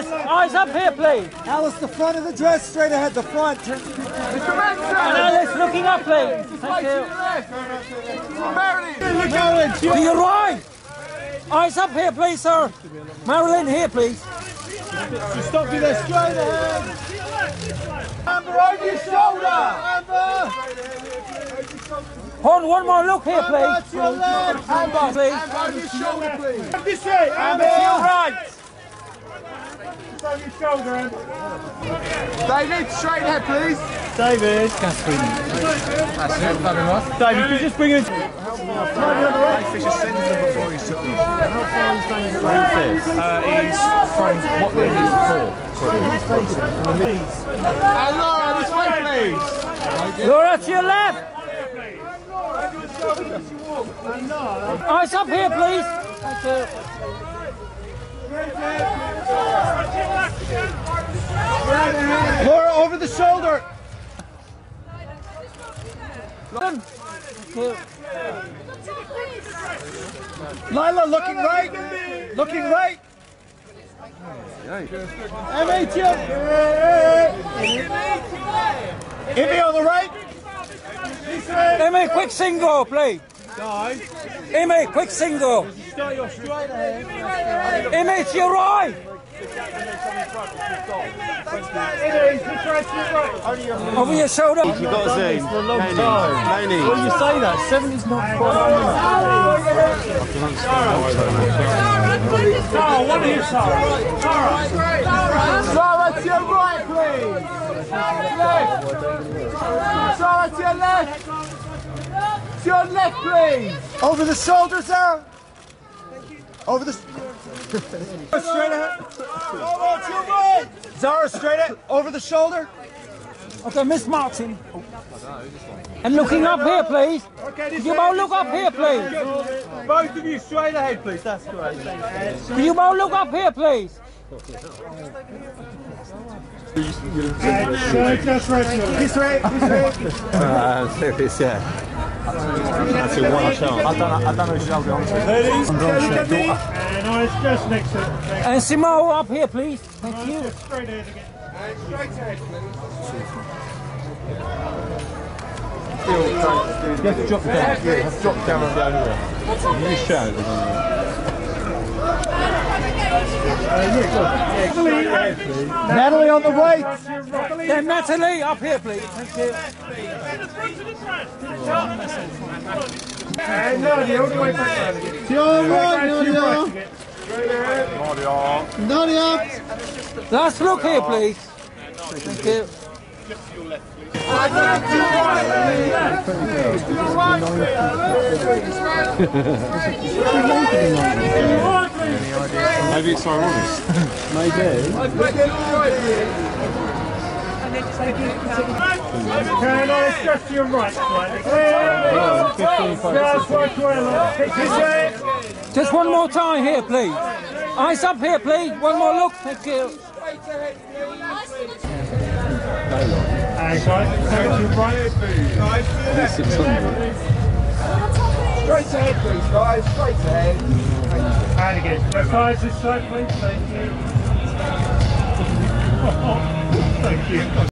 dress. Eyes up here, please. Alice, the front of the dress, straight ahead, the front. Mr. Manson! And Alice, looking up, please. Thank you. Marilyn! To your right. Eyes up here, please, sir. Marilyn, here, please. Stop you there, straight ahead. Amber, over your shoulder! Amber! Hold one more look here, please. Amber, to your left. Amber, please. Amber, over your shoulder, please! This way, Amber, to your right. over your shoulder, Amber. David, straight ahead, please! David. That's it, loving us. David, could you just bring us... Fisher sends them before he's took them. He's from what they used before. And Laura, this way, please! Laura, to your left. Eyes up here, please. Thank you. Laura, over the shoulder. Thank you. Lilah, looking right. Looking right. Immy, to your... Immy on the right. Immy, quick single, please. Immy, quick single. Immy, to your right. Over your shoulder. You've got to zoom. No need. Well, you say that. 70's not quite on. Oh, what are you, Zara? Zara, to your right, please! Left! Zara, to your left! To your left, please! Over the shoulder, Zara. Over the... straight ahead. Over to your right. Zara, straight ahead. Over the shoulder. Okay, Miss Martin. And looking up here, please. Could you both look up here, please? Both of you straight ahead, please. That's great. Could you both look up here, please? Just right. He's right. Serious, yeah. That's your one shot. I don't know who I'll be on to. Ladies, And it's just next to it. And Simone, up here, please. Thank you. Straight ahead again. Straight ahead, please. You have to drop it down. Yeah, you have to drop the camera and go over there. You just shout it. Natalie on the right. Then Natalie, up here, please. Thank you. And Nadja, all the way back. To your right, Nadja. Nadja. Last look here, please. Thank you. Maybe it's Swarovski. Maybe. Caroline, just to your right. Just one more time here, please. Eyes up here, please. One more look. Thank you. Straight ahead, please, guys. Straight ahead. And again. Left eyes this side, please. Thank you. Thank you.